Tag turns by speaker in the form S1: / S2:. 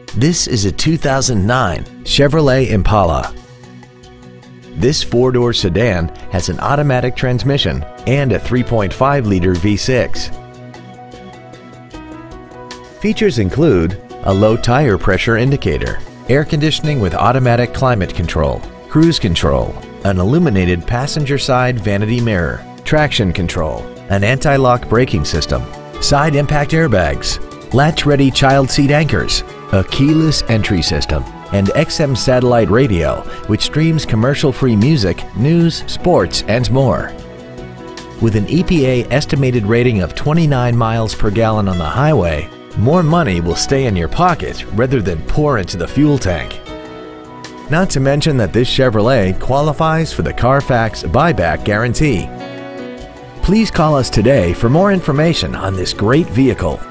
S1: This is a 2009 Chevrolet Impala. This four-door sedan has an automatic transmission and a 3.5-liter V6. Features include a low tire pressure indicator, air conditioning with automatic climate control, cruise control, an illuminated passenger side vanity mirror, traction control, an anti-lock braking system, side impact airbags, latch-ready child seat anchors, a keyless entry system, and XM satellite radio, which streams commercial-free music, news, sports, and more. With an EPA estimated rating of 29 miles per gallon on the highway, more money will stay in your pocket rather than pour into the fuel tank. Not to mention that this Chevrolet qualifies for the Carfax buyback guarantee. Please call us today for more information on this great vehicle.